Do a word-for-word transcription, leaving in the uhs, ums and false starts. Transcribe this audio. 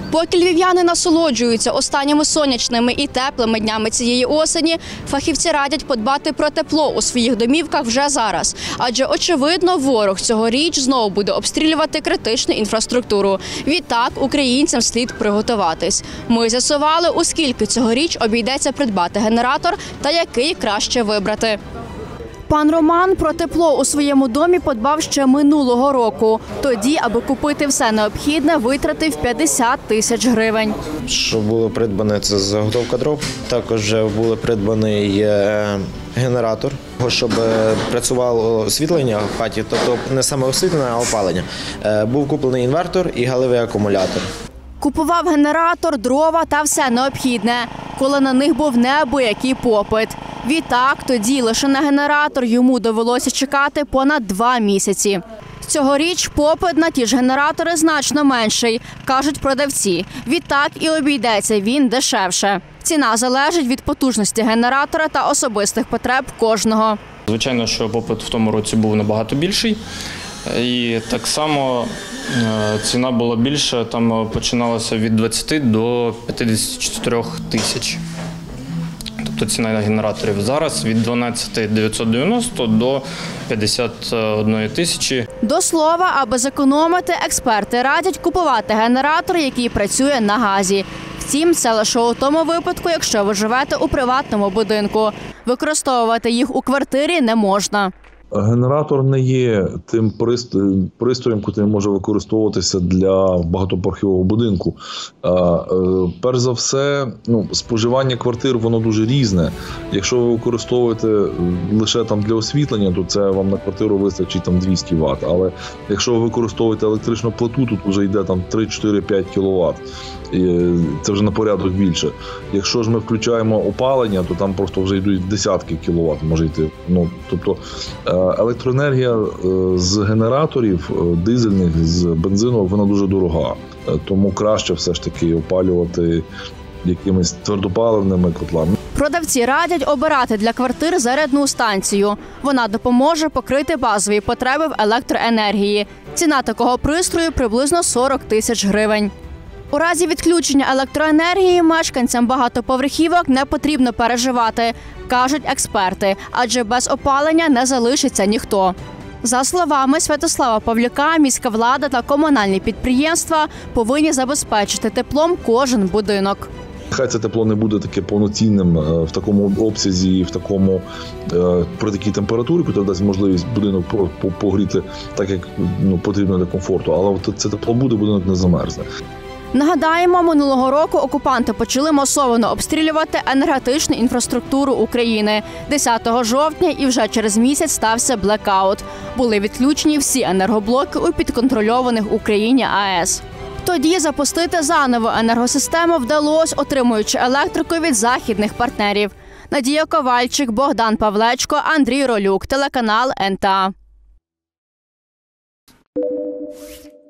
Поки львів'яни насолоджуються останніми сонячними і теплими днями цієї осені, фахівці радять подбати про тепло у своїх домівках вже зараз. Адже, очевидно, ворог цьогоріч знову буде обстрілювати критичну інфраструктуру. Відтак, українцям слід приготуватись. Ми з'ясували, у скільки цьогоріч обійдеться придбати генератор та який краще вибрати. Пан Роман про тепло у своєму домі подбав ще минулого року. Тоді, аби купити все необхідне, витратив п'ятдесят тисяч гривень. Що було придбане, це заготовка дров. Також вже був придбаний генератор, щоб працювало освітлення в хаті, тобто не саме освітлення, а опалення. Був куплений інвертор і галевий акумулятор. Купував генератор, дрова та все необхідне, коли на них був неабиякий попит. Відтак, тоді лише на генератор йому довелося чекати понад два місяці. Цьогоріч попит на ті ж генератори значно менший, кажуть продавці. Відтак і обійдеться він дешевше. Ціна залежить від потужності генератора та особистих потреб кожного. Звичайно, що попит в тому році був набагато більший. І так само ціна була більша, там починалася від двадцяти до п'ятдесяти чотирьох тисяч. Тобто ціна генераторів зараз від дванадцяти тисяч дев'ятсот дев'яносто до п'ятдесят однієї тисячі. До слова, аби зекономити, експерти радять купувати генератор, який працює на газі. Втім, це лише у тому випадку, якщо ви живете у приватному будинку. Використовувати їх у квартирі не можна. Генератор не є тим пристроєм, який може використовуватися для багатоповерхового будинку. Перш за все, ну, споживання квартир воно дуже різне. Якщо ви використовуєте лише там для освітлення, то це вам на квартиру вистачить там двісті ватт. Але якщо ви використовуєте електричну плиту, тут вже йде там три, чотири, п'ять кіловат. Це вже на порядок більше. Якщо ж ми включаємо опалення, то там просто вже йдуть десятки кіловат, може йти. Ну, тобто електроенергія з генераторів дизельних, з бензинових, вона дуже дорога. Тому краще все ж таки опалювати якимись твердопаливними котлами. Продавці радять обирати для квартир зарядну станцію. Вона допоможе покрити базові потреби в електроенергії. Ціна такого пристрою приблизно сорок тисяч гривень. У разі відключення електроенергії мешканцям багатоповерхівок не потрібно переживати, кажуть експерти, адже без опалення не залишиться ніхто. За словами Святослава Павлюка, міська влада та комунальні підприємства повинні забезпечити теплом кожен будинок. Хай це тепло не буде таке повноцінним в такому обсязі, в такому, при такій температурі, яка дасть можливість будинок погріти так, як ну, потрібно для комфорту, але це тепло буде, будинок не замерзне. Нагадаємо, минулого року окупанти почали масово обстрілювати енергетичну інфраструктуру України. десятого жовтня і вже через місяць стався блекаут. Були відключені всі енергоблоки у підконтрольованих Україні АЕС. Тоді запустити заново енергосистему вдалося, отримуючи електрику від західних партнерів. Надія Ковальчик, Богдан Павлечко, Андрій Ролюк, телеканал ен те а.